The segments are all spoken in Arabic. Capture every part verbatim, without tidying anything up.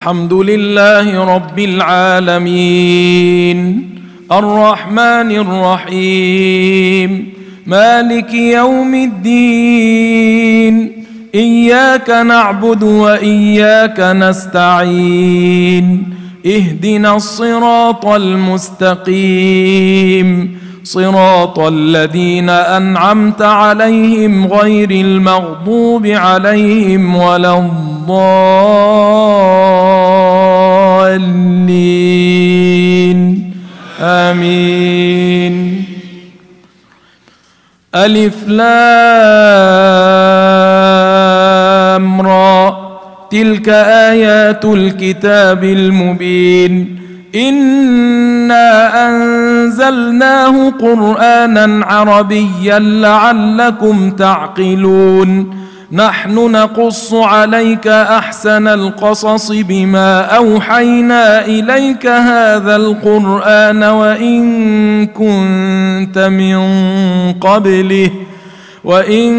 الحمد لله رب العالمين الرحمن الرحيم مالك يوم الدين إياك نعبد وإياك نستعين اهدنا الصراط المستقيم صراط الذين أنعمت عليهم غير المغضوب عليهم ولا الضالين آمين. ألف لام را تلك آيات الكتاب المبين إنا أنزلناه قرآنا عربيا لعلكم تعقلون نحن نقص عليك أحسن القصص بما أوحينا إليك هذا القرآن وإن كنت من قبله وإن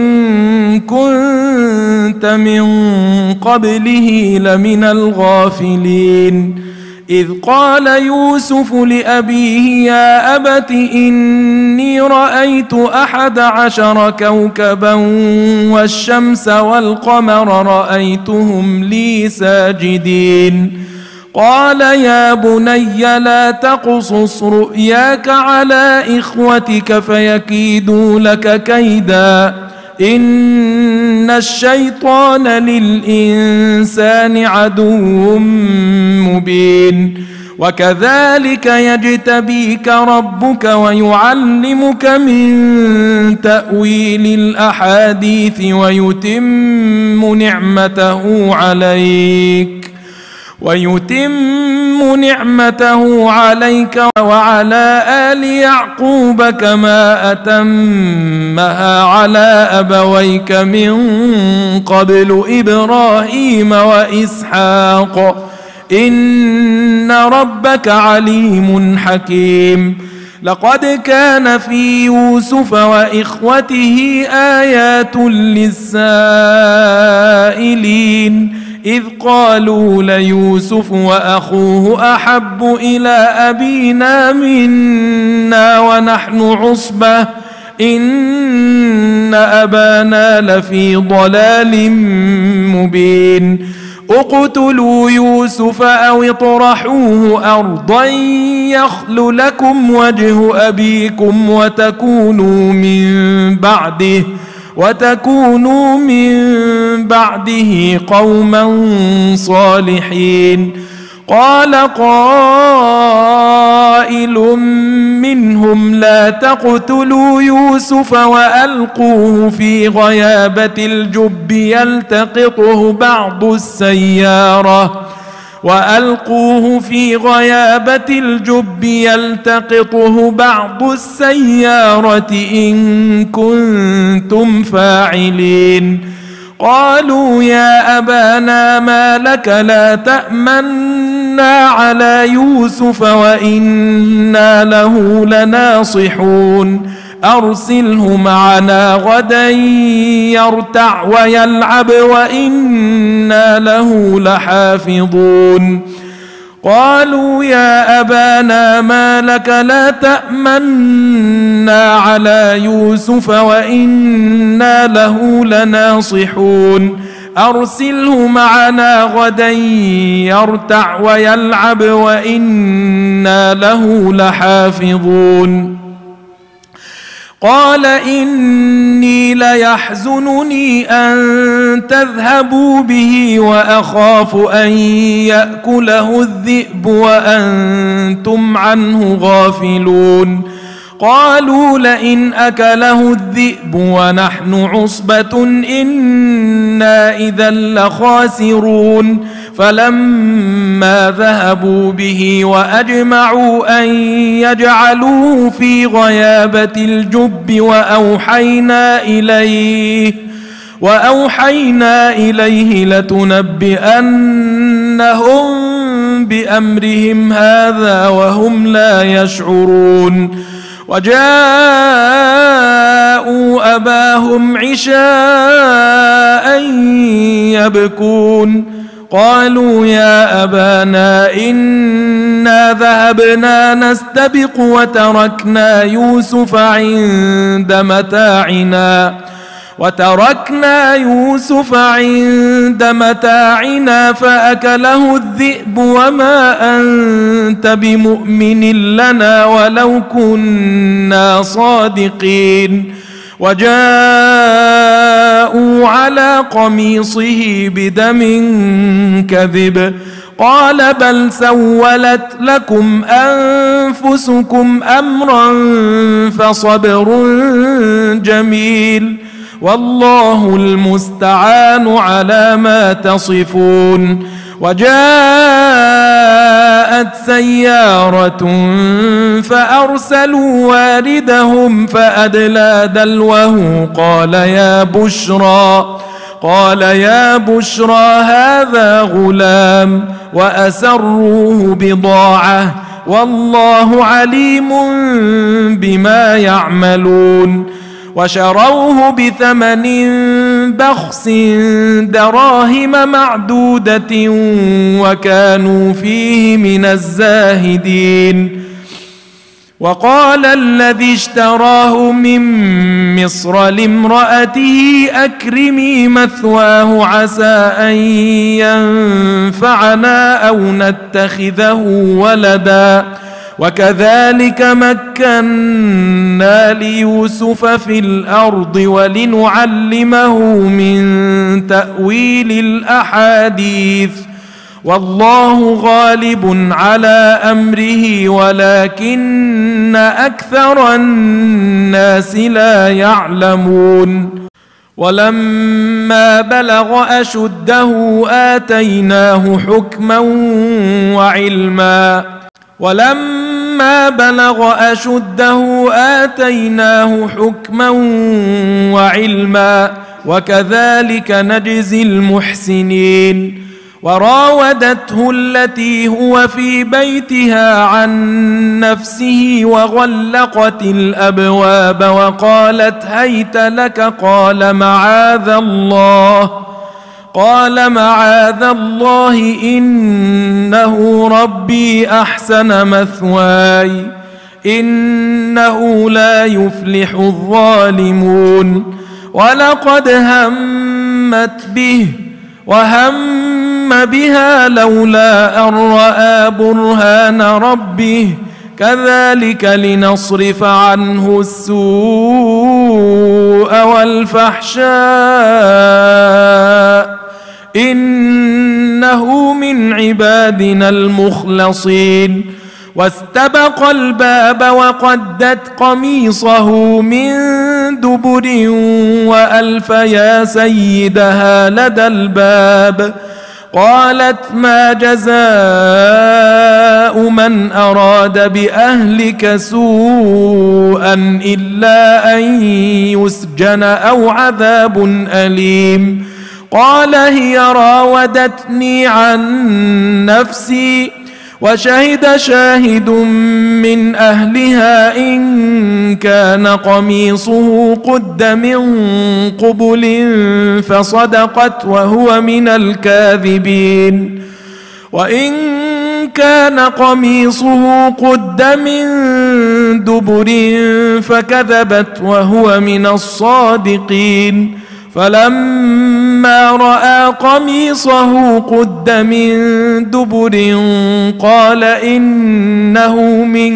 كنت من قبله لمن الغافلين إذ قال يوسف لأبيه يا أبت إني رأيت أحد عشر كوكبا والشمس والقمر رأيتهم لي ساجدين قال يا بني لا تقصص رؤياك على إخوتك فيكيدوا لك كيدا إن الشيطان للإنسان عدو مبين وكذلك يجتبيك ربك ويعلمك من تأويل الأحاديث ويتم نعمته عليك ويتم نعمته عليك وعلى آل يعقوب كما أتمها على أبويك من قبل إبراهيم وإسحاق إن ربك عليم حكيم لقد كان في يوسف وإخوته آيات للسائلين إذ قالوا ليوسف وأخوه أحب إلى أبينا منا ونحن عصبة إن أبانا لفي ضلال مبين اقتلوا يوسف أو اطرحوه أرضا يخل لكم وجه أبيكم وتكونوا من بعده وتكونوا من بعده قوما صالحين قال قائل منهم لا تقتلوا يوسف وألقوه في غيابة الجب يلتقطه بعض السيارة وألقوه في غيابة الجب يلتقطه بعض السيارة إن كنتم فاعلين قالوا يا أبانا ما لك لا تأمنا على يوسف وإنا له لناصحون أرسله معنا غدا يرتع ويلعب وإنا له لحافظون قالوا يا أبانا ما لك لا تأمنا على يوسف وإنا له لناصحون أرسله معنا غدا يرتع ويلعب وإنا له لحافظون قال إني ليحزنني أن تذهبوا به وأخاف أن يأكله الذئب وأنتم عنه غافلون قالوا لئن أكله الذئب ونحن عصبة إنا إذا لخاسرون فلما ذهبوا به وأجمعوا أن يجعلوه في غيابة الجب وأوحينا إليه وأوحينا إليه لتنبئنهم بأمرهم هذا وهم لا يشعرون وجاءوا أباهم عشاء يبكون قالوا يا أبانا إنا ذهبنا نستبق وتركنا يوسف عند متاعنا وتركنا يوسف عند متاعنا فأكله الذئب وما أنت بمؤمن لنا ولو كنا صادقين وجاءوا على قميصه بدم كذب قال بل سولت لكم أنفسكم أمرا فصبر جميل والله المستعان على ما تصفون. وجاءت سيارة فأرسلوا واردهم فأدلى دلوه قال يا بشرى قال يا بشرى هذا غلام وأسروه بضاعة والله عليم بما يعملون وشروه بثمن بخس دراهم معدودة وكانوا فيه من الزاهدين. وقال الذي اشتراه من مصر لامرأته أكرمي مثواه عسى أن ينفعنا أو نتخذه ولدا وكذلك مكنا ليوسف في الأرض ولنعلمه من تأويل الأحاديث والله غالب على أمره ولكن أكثر الناس لا يعلمون. ولما بلغ أشده آتيناه حكما وعلما ولما بلغ أشده آتيناه حكما وعلما وكذلك نجزي المحسنين. وراودته التي هو في بيتها عن نفسه وغلقت الأبواب وقالت هيت لك قال معاذ الله قال معاذ الله إنه ربي أحسن مثواي إنه لا يفلح الظالمون. ولقد همت به وهم بها لولا أن رأى برهان ربه كذلك لنصرف عنه السوء والفحشاء إنه من عبادنا المخلصين. واستبق الباب وقدت قميصه من دبر وألف يا سيدها لدى الباب قالت ما جزاء من أراد بأهلك سوءا إلا أن يسجن أو عذاب أليم. قال هي راودتني عن نفسي وشهد شاهد من أهلها إن كان قميصه قد من قبل فصدقت وهو من الكاذبين وإن كان قميصه قد من دبر فكذبت وهو من الصادقين. فلما رأى قميصه قد من دبر قال إنه من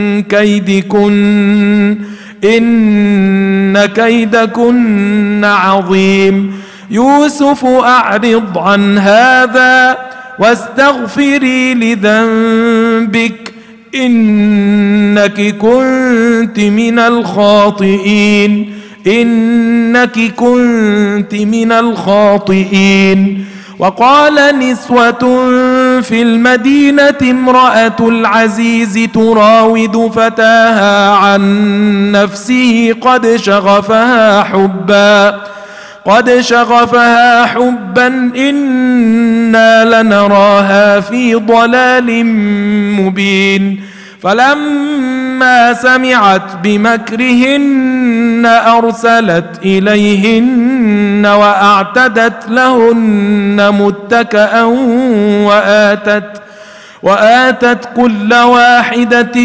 كيدكن إن كيدكن عظيم. يوسف أعرض عن هذا واستغفري لذنبك إنك كنت من الخاطئين إنك كنت من الخاطئين. وقال نسوة في المدينة امرأة العزيز تراود فتاها عن نفسه قد شغفها حبا قد شغفها حبا إنا لنراها في ضلال مبين. فلما فلما سمعت بمكرهن أرسلت إليهن وأعتدت لهن متكئا وآتت وآتت كل واحدة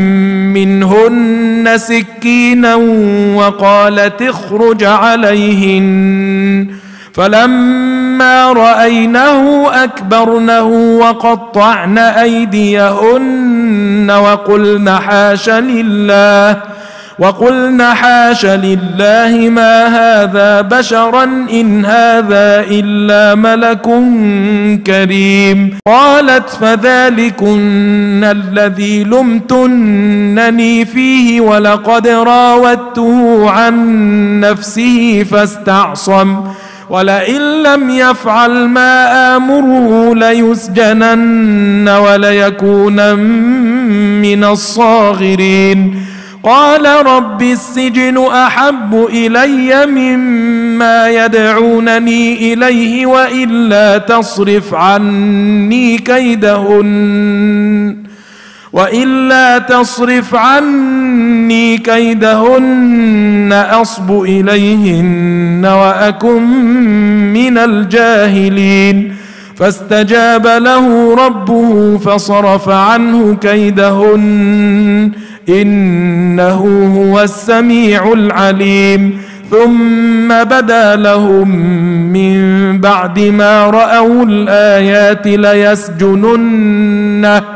منهن سكينا وقالت اخرج عليهن فلما رأينه أكبرنه وقطعن أيديهن وقلن حاش لله وقلن حاش لله ما هذا بشرا إن هذا إلا ملك كريم. قالت فذلكن الذي لمتنني فيه ولقد راودته عن نفسه فاستعصم ولئن لم يفعل ما آمره ليسجنن وليكون من الصاغرين. قال رب السجن أحب إلي مما يدعونني إليه وإلا تصرف عني كيدهن وإلا تصرف عني كيدهن أصب إليهن وأكن من الجاهلين. فاستجاب له ربه فصرف عنه كيدهن إنه هو السميع العليم. ثم بدا لهم من بعد ما رأوا الآيات ليسجننه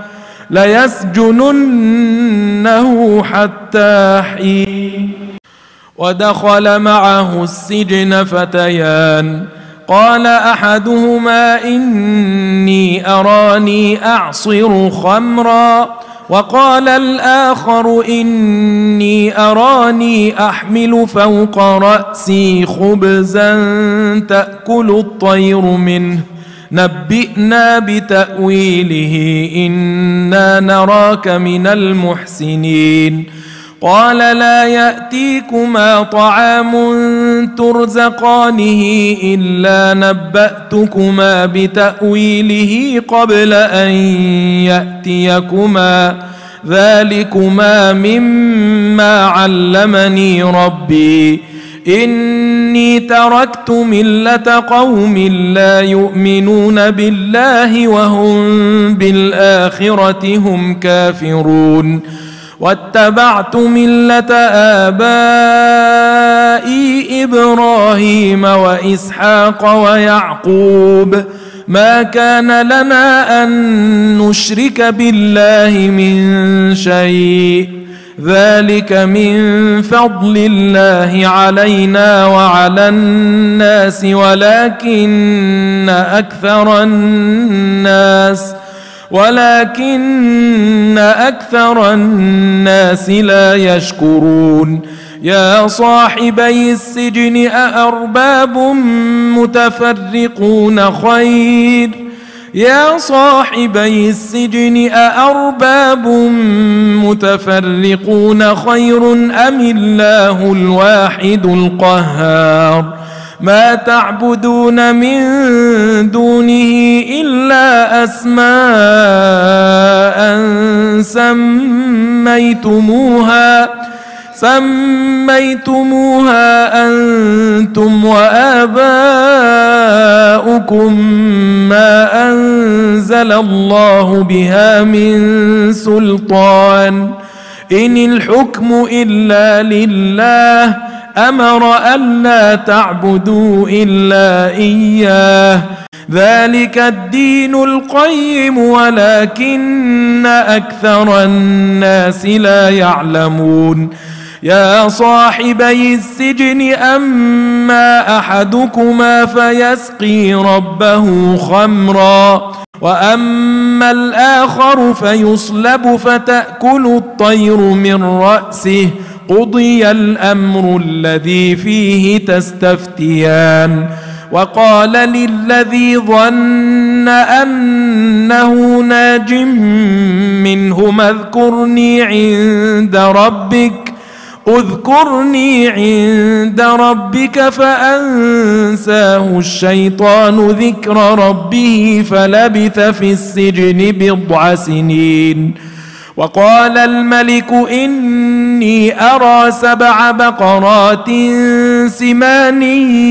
ليسجننه حتى حين. ودخل معه السجن فتيان قال أحدهما إني أراني أعصر خمرا وقال الآخر إني أراني أحمل فوق رأسي خبزا تأكل الطير منه نبئنا بتأويله إنا نراك من المحسنين. قال لا يأتيكما طعام ترزقانه إلا نبأتكما بتأويله قبل أن يأتيكما ذلكما مما علمني ربي إني تركت ملة قوم لا يؤمنون بالله وهم بالآخرة هم كافرون واتبعت ملة آبائي إبراهيم وإسحاق ويعقوب ما كان لنا أن نشرك بالله من شيء ذلك من فضل الله علينا وعلى الناس ولكن أكثر الناس ولكن أكثر الناس لا يشكرون. يا صاحبي السجن أأرباب متفرقون خير يا صاحبي السجن أأرباب متفرقون خير أم الله الواحد القهار. ما تعبدون من دونه إلا أسماء سميتموها سميتموها أنتم وآباؤكم ما أنزل الله بها من سلطان إن الحكم إلا لله أمر ألا تعبدوا إلا إياه ذلك الدين القيم ولكن أكثر الناس لا يعلمون. يا صاحبي السجن أما أحدكما فيسقي ربه خمرا وأما الآخر فيصلب فتأكل الطير من رأسه قضي الأمر الذي فيه تستفتيان. وقال للذي ظن أنه ناج منهما اذكرني عند ربك اذكرني عند ربك فأنساه الشيطان ذكر ربه فلبث في السجن بضع سنين. وقال الملك إني أرى سبع بقرات سمان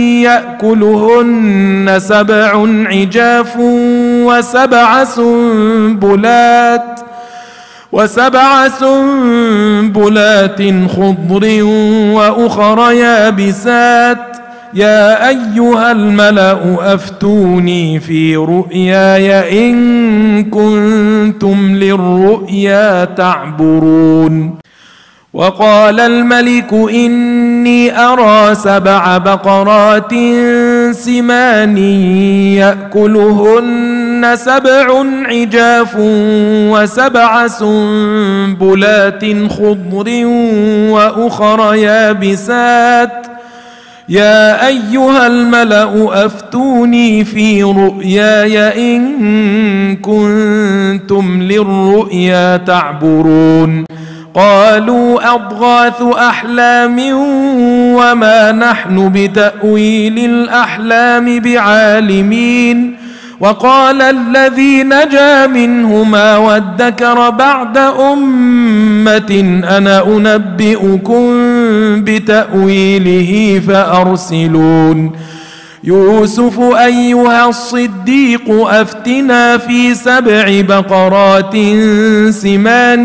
يأكلهن سبع عجاف وسبع سنبلات وسبع سنبلات خضر وأخر يابسات يا أيها الملأ أفتوني في رؤياي إن كنتم للرؤيا تعبرون. وقال الملك إني أرى سبع بقرات سمان يأكلهن سبع عجاف وسبع سنبلات خضر وأخر يابسات يا أيها الملأ أفتوني في رؤياي إن كنتم للرؤيا تعبرون. قالوا أضغاث أحلام وما نحن بتأويل الأحلام بعالمين. وقال الذي نجا منهما وادكر بعد أمة أنا أنبئكم بتأويله فأرسلون. يوسف أيها الصديق أفتنا في سبع بقرات سمان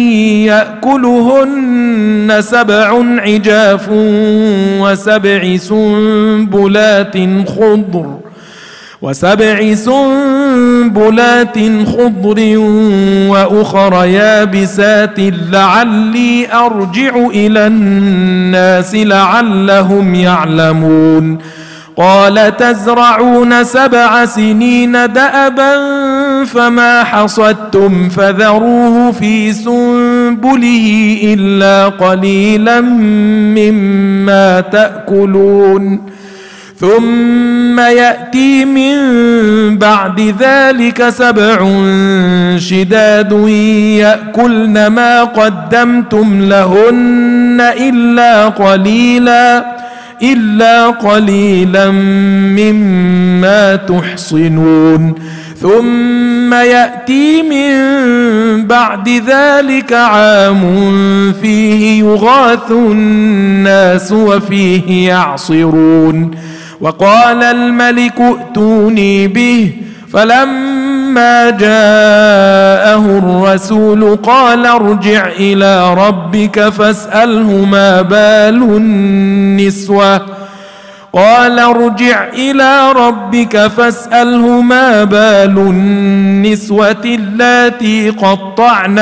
يأكلهن سبع عجاف وسبع سنبلات خضر وسبع سنبلات خضر وأخر يابسات لعلي أرجع إلى الناس لعلهم يعلمون. قال تزرعون سبع سنين دأبا فما حصدتم فذروه في سنبله إلا قليلا مما تأكلون ثم يأتي من بعد ذلك سبع شداد يأكلن ما قدمتم لهن إلا قليلا إلا قليلا مما تحصنون. ثم يأتي من بعد ذلك عام فيه يغاث الناس وفيه يعصرون. وقال الملك ائتوني به فلما جاءه الرسول قال ارجع إلى ربك فاسأله ما بال النسوة قال ارجع إلى ربك فاسأله ما بال النسوة اللاتي قطعن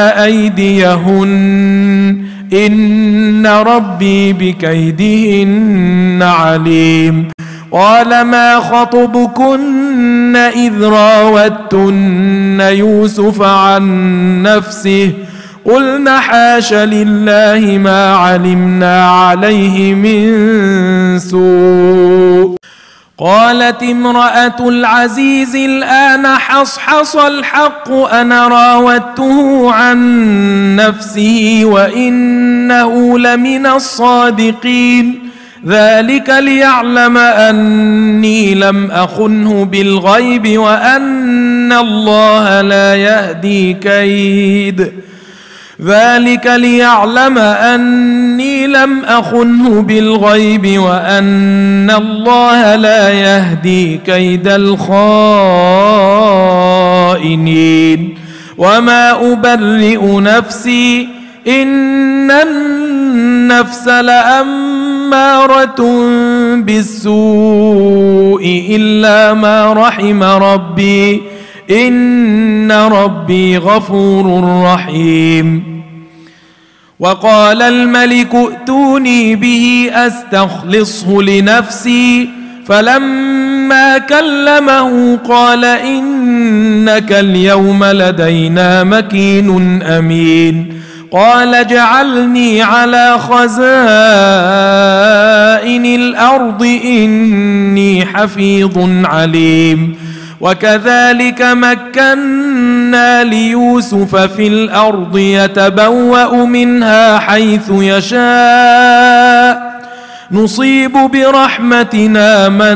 أيديهن إن ربي بكيدهن عليم. قال ما خطبكن إذ راوتن يوسف عن نفسه قلنا حاش لله ما علمنا عليه من سوء. قالت امرأة العزيز الآن حصحص الحق أنا راودته عن نفسه وإنه لمن الصادقين ذلك ليعلم أني لم أخنه بالغيب وأن الله لا يهدي كيد ذلك ليعلم أني لم أخنه بالغيب وأن الله لا يهدي كيد الخائنين. وما أبرئ نفسي إن النفس لأمارة بالسوء إلا ما رحم ربي إن ربي غفور رحيم. وقال الملك ائتوني به أستخلصه لنفسي فلما كلمه قال إنك اليوم لدينا مكين أمين. قال اجعلني على خزائن الأرض إني حفيظ عليم. وكذلك مكنا ليوسف في الأرض يتبوأ منها حيث يشاء نصيب برحمتنا من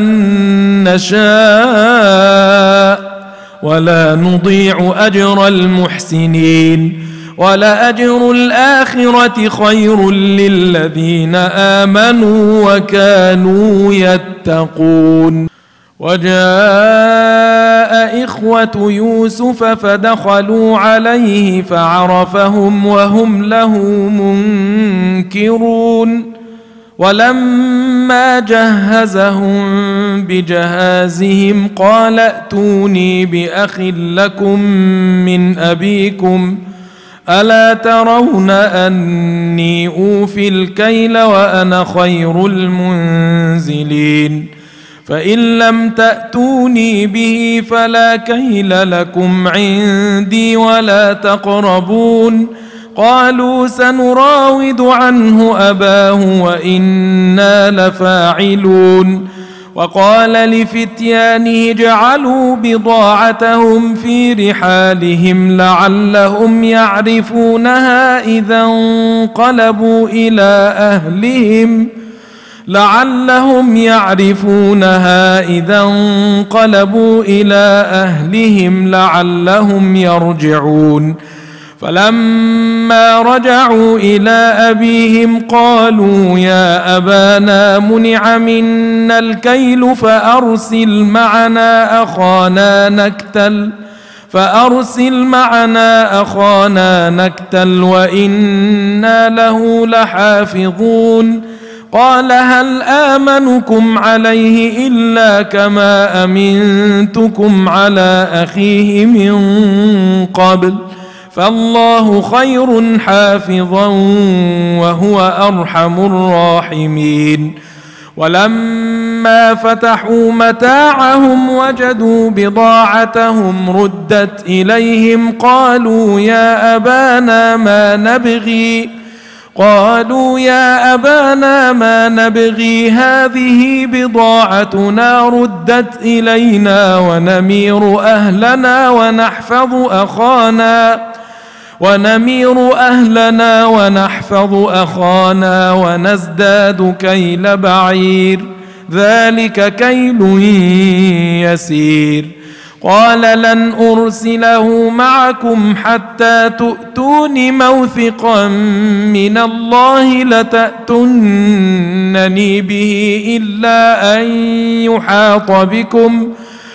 نشاء ولا نضيع أجر المحسنين. ولأجر الآخرة خير للذين آمنوا وكانوا يتقون. وجاء إخوة يوسف فدخلوا عليه فعرفهم وهم له منكرون. ولما جهزهم بجهازهم قال ائتوني بأخ لكم من أبيكم ألا ترون أني أوفي الكيل وأنا خير المنزلين فإن لم تأتوني به فلا كيل لكم عندي ولا تقربون. قالوا سنراود عنه أباه وإنا لفاعلون. وقال لفتيانه اجعلوا بضاعتهم في رحالهم لعلهم يعرفونها إذا انقلبوا إلى أهلهم لعلهم يعرفونها إذا انقلبوا إلى أهلهم لعلهم يرجعون. فلما رجعوا إلى أبيهم قالوا يا أبانا منع منا الكيل فأرسل معنا أخانا نكتل فأرسل معنا أخانا نكتل وإنا له لحافظون. قال هل آمنكم عليه إلا كما أمنتكم على أخيه من قبل فالله خير حافظا وهو أرحم الراحمين. ولما فتحوا متاعهم وجدوا بضاعتهم ردت إليهم قالوا يا أبانا ما نبغي قالوا يا أبانا ما نبغي هذه بضاعتنا ردت إلينا ونمير أهلنا ونحفظ أخانا ونمير أهلنا ونحفظ أخانا ونزداد كيل بعير ذلك كيل يسير. قال لن أرسله معكم حتى تؤتون موثقا من الله لتأتونني به إلا أن يحاط بكم.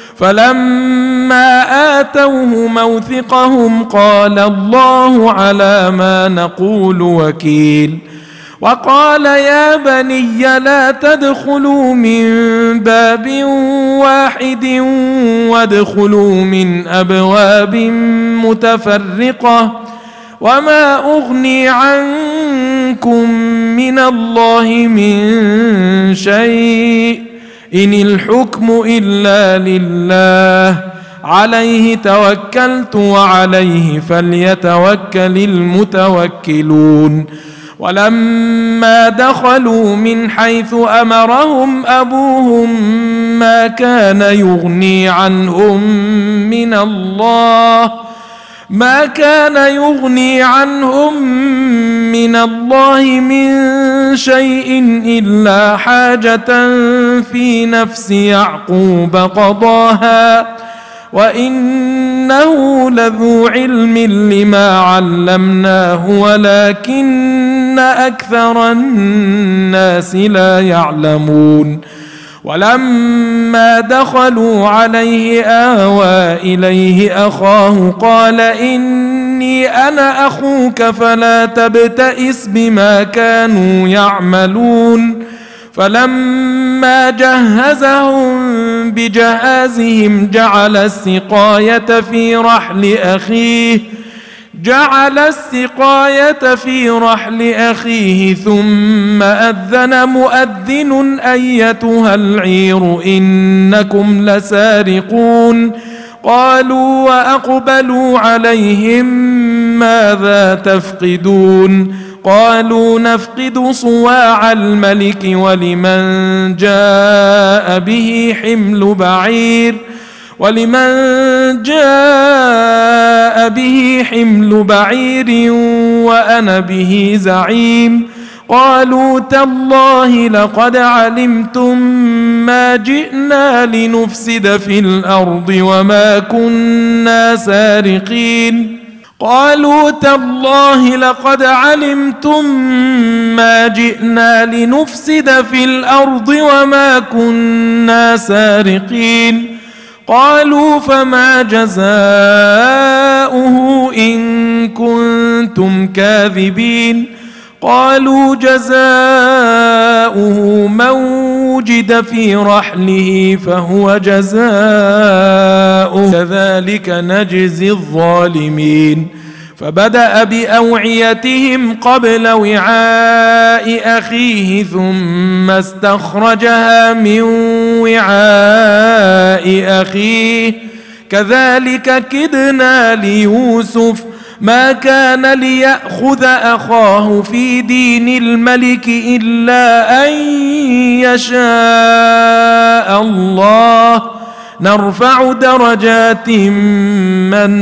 فلما آتوه موثقهم قال الله على ما نقول وكيل. وقال يا بني لا تدخلوا من باب واحد وادخلوا من أبواب متفرقة وما أغني عنكم من الله من شيء إن الحكم إلا لله عليه توكلت وعليه فليتوكل المتوكلون. ولما دخلوا من حيث أمرهم أبوهم ما كان يغني عنهم من الله ما كان يغني عنهم من الله من شيء إلا حاجة في نفس يعقوب قضاها وإنه لذو علم لما علمناه ولكن أكثر الناس لا يعلمون. ولما دخلوا عليه آوى إليه أخاه قال إني أنا أخوك فلا تبتئس بما كانوا يعملون. فلما جهزهم بجهازهم جعل السقاية في رحل أخيه جعل السقاية في رحل أخيه ثم أذن مؤذن أيتها العير إنكم لسارقون. قالوا وأقبلوا عليهم ماذا تفقدون قالوا نفقد صواع الملك ولمن جاء به حمل بعير ولمن جاء به حمل بعير وأنا به زعيم. قالوا تالله لقد علمتم ما جئنا لنفسد في الأرض وما كنا سارقين. قالوا تالله لقد علمتم ما جئنا لنفسد في الأرض وما كنا سارقين. قالوا فما جزاؤه إن كنتم كاذبين. قالوا جزاؤه من وجد في رحله فهو جزاؤه كذلك نجزي الظالمين. فبدأ بأوعيتهم قبل وعاء أخيه ثم استخرجها من وعاء أخيه كذلك كدنا ليوسف ما كان ليأخذ أخاه في دين الملك إلا أن يشاء الله نرفع درجات من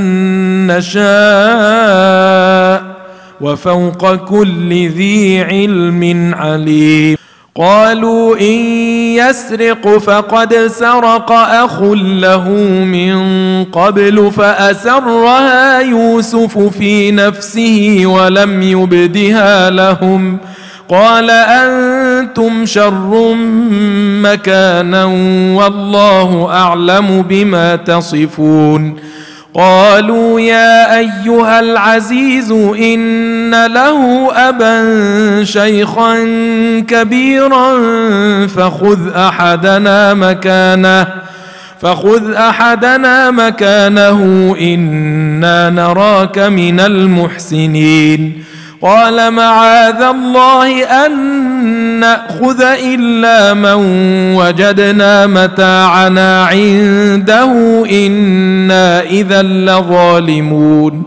نشاء وفوق كل ذي علم عليم. قالوا إن يسرق فقد سرق أخ له من قبل فأسرها يوسف في نفسه ولم يبدها لهم. قال أنتم شر مكانا والله أعلم بما تصفون. قالوا يا أيها العزيز إن له أبا شيخا كبيرا فخذ أحدنا مكانه فخذ أحدنا مكانه إنا نراك من المحسنين. قال معاذ الله أن نأخذ إلا من وجدنا متاعنا عنده إنا إذا لظالمون.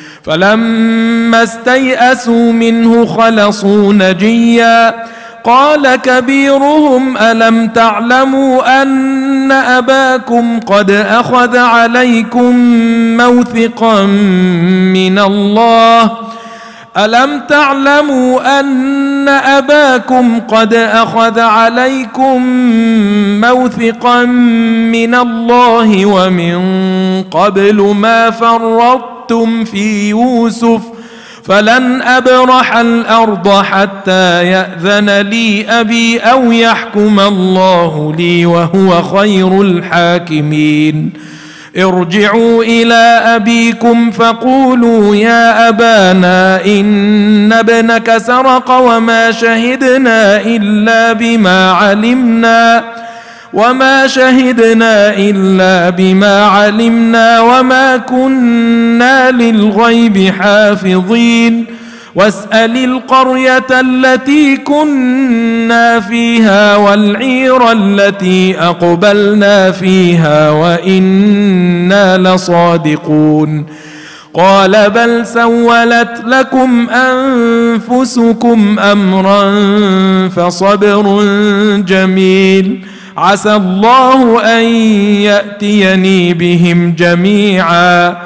فلما استيئسوا منه خلصوا نجيا. قال كبيرهم ألم تعلموا أن أباكم قد أخذ عليكم موثقا من الله ألم تعلموا أن أباكم قد أخذ عليكم موثقا من الله ومن قبل ما فرطتم في يوسف فلن أبرح الأرض حتى يأذن لي أبي أو يحكم الله لي وهو خير الحاكمين. ارجعوا إلى أبيكم فقولوا يا أبانا إن ابنك سرق وما شهدنا إلا بما علمنا وما شهدنا إلا بما علمنا وما كنا للغيب حافظين. واسأل القرية التي كنا فيها والعير التي أقبلنا فيها وإنا لصادقون. قال بل سولت لكم أنفسكم أمرا فصبر جميل عسى الله أن يأتيني بهم جميعا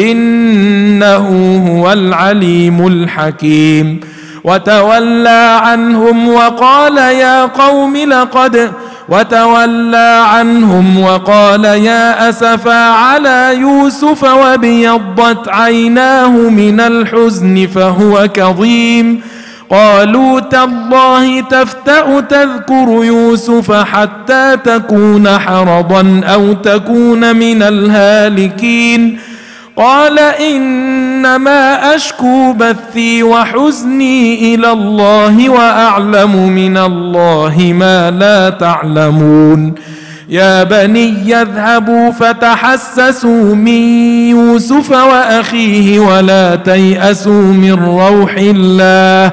إنه هو العليم الحكيم. وتولى عنهم وقال يا قوم لقد وتولى عنهم وقال يا أسفا على يوسف وابيضت عيناه من الحزن فهو كظيم. قالوا تالله تفتأ تذكر يوسف حتى تكون حرضا أو تكون من الهالكين. قال إنما أشكو بثي وحزني إلى الله وأعلم من الله ما لا تعلمون. يا بني يذهبوا فتحسسوا من يوسف وأخيه ولا تيأسوا من روح الله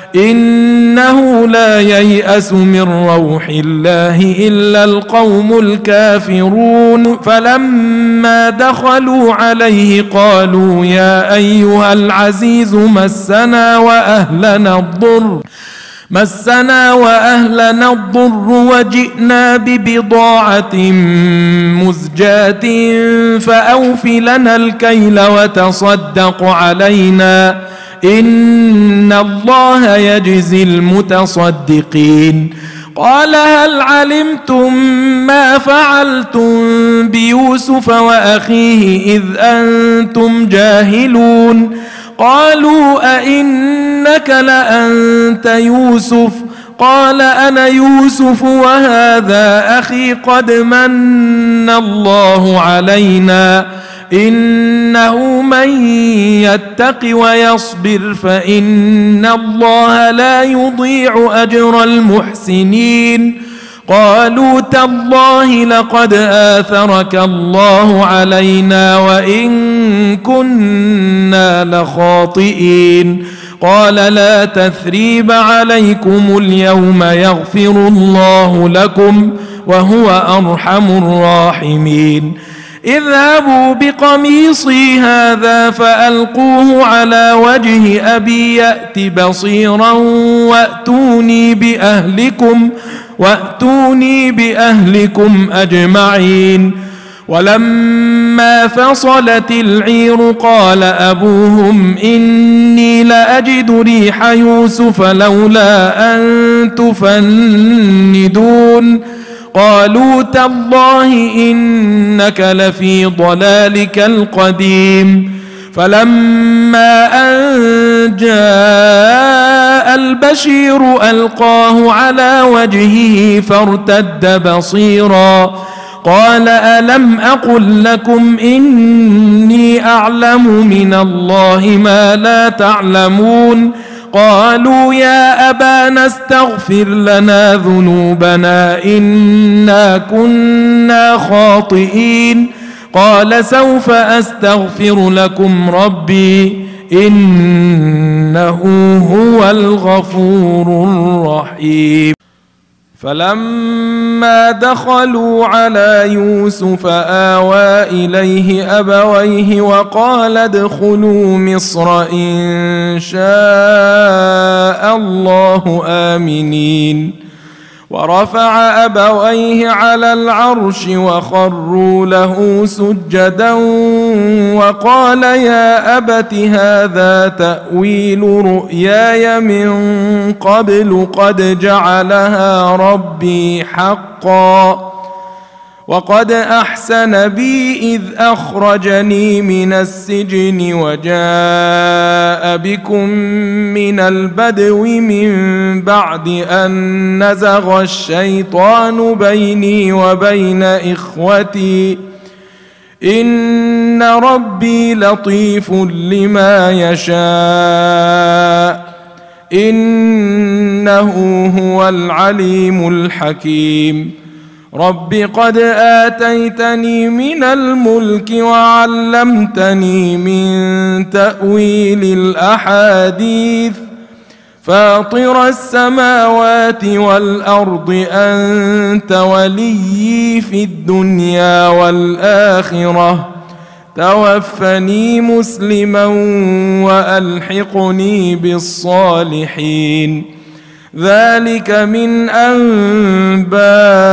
إنه لا ييأس من روح الله إلا القوم الكافرون. فلما دخلوا عليه قالوا يا أيها العزيز مسنا وأهلنا الضر مسنا وأهلنا الضر وجئنا ببضاعة مزجاة فأوف لنا الكيل وتصدق علينا إن الله يجزي المتصدقين. قال هل علمتم ما فعلتم بيوسف وأخيه إذ أنتم جاهلون قالوا أئنك لأنت يوسف قال أنا يوسف وهذا أخي قد من الله علينا إنه من يتق ويصبر فإن الله لا يضيع أجر المحسنين قالوا تالله لقد آثرك الله علينا وإن كنا لخاطئين قال لا تثريب عليكم اليوم يغفر الله لكم وهو أرحم الراحمين اذهبوا بقميصي هذا فألقوه على وجه أبي يأت بصيرا وأتوني بأهلكم وأتوني بأهلكم أجمعين ولما فصلت العير قال أبوهم إني لأجد ريح يوسف لولا أن تفندون قالوا تالله إنك لفي ضلالك القديم فلما أن جاء البشير ألقاه على وجهه فارتد بصيرا قال ألم أقل لكم إني أعلم من الله ما لا تعلمون قالوا يا أبانا استغفر لنا ذنوبنا إنا كنا خاطئين قال سوف أستغفر لكم ربي إنه هو الغفور الرحيم فلما دخلوا على يوسف آوى إليه أبويه وقال ادخلوا مصر إن شاء الله آمنين ورفع أبويه على العرش وخروا له سجدا وقال يا أبت هذا تأويل رؤياي من قبل قد جعلها ربي حقا وقد أحسن بي إذ أخرجني من السجن وجاء بكم من البدو من بعد أن نزغ الشيطان بيني وبين إخوتي إن ربي لطيف لما يشاء إنه هو العليم الحكيم رب قد آتيتني من الملك وعلمتني من تأويل الأحاديث فاطر السماوات والأرض أنت وليي في الدنيا والآخرة توفني مسلما وألحقني بالصالحين ذلك من أنباء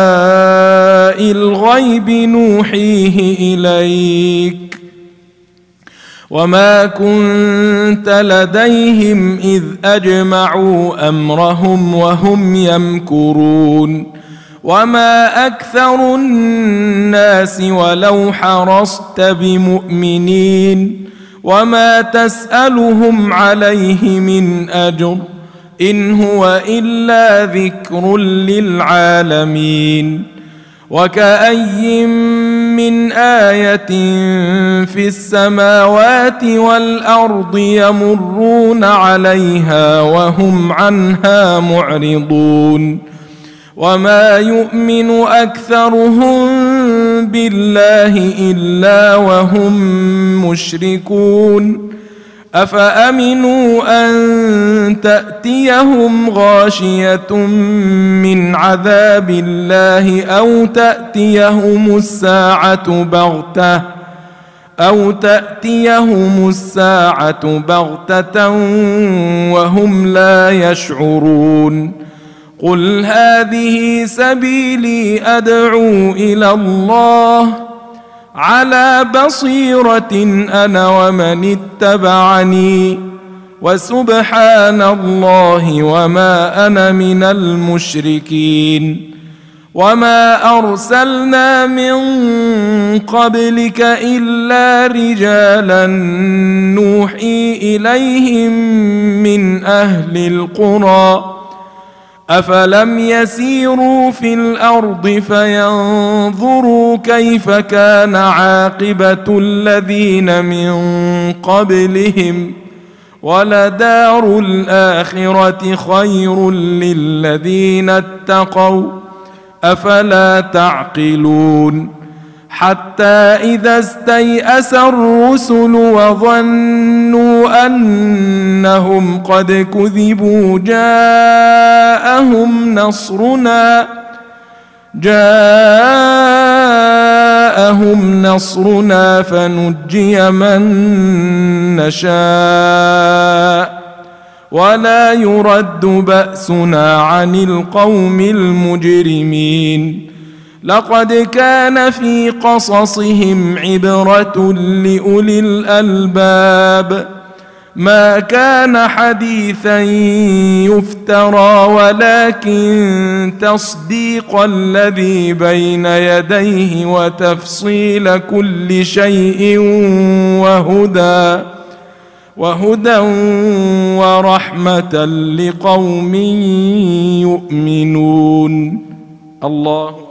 الغيب نوحيه إليك وما كنت لديهم إذ أجمعوا أمرهم وهم يمكرون وما أكثر الناس ولو حرصت بمؤمنين وما تسألهم عليه من أجر إن هو إلا ذكر للعالمين وكأي من آية في السماوات والأرض يمرون عليها وهم عنها معرضون وما يؤمن أكثرهم بالله إلا وهم مشركون أفأمنوا أن تأتيهم غاشية من عذاب الله أو تأتيهم الساعة بغتة أو تأتيهم الساعة بغتة وهم لا يشعرون قل هذه سبيلي أدعو إلى الله على بصيرة أنا ومن اتبعني وسبحان الله وما أنا من المشركين. وما أرسلنا من قبلك إلا رجالا نوحي إليهم من أهل القرى أفلم يسيروا في الأرض فينظروا كيف كان عاقبة الذين من قبلهم ولدار الآخرة خير للذين اتقوا أفلا تعقلون. حتى إذا استيأس الرسل وظنوا أنهم قد كذبوا جاءهم نصرنا جاءهم نصرنا فنجي من نشاء ولا يرد بأسنا عن القوم المجرمين. لقد كان في قصصهم عبرة لأولي الألباب ما كان حديثا يفترى ولكن تصديق الذي بين يديه وتفصيل كل شيء وهدى وهدى ورحمة لقوم يؤمنون. الله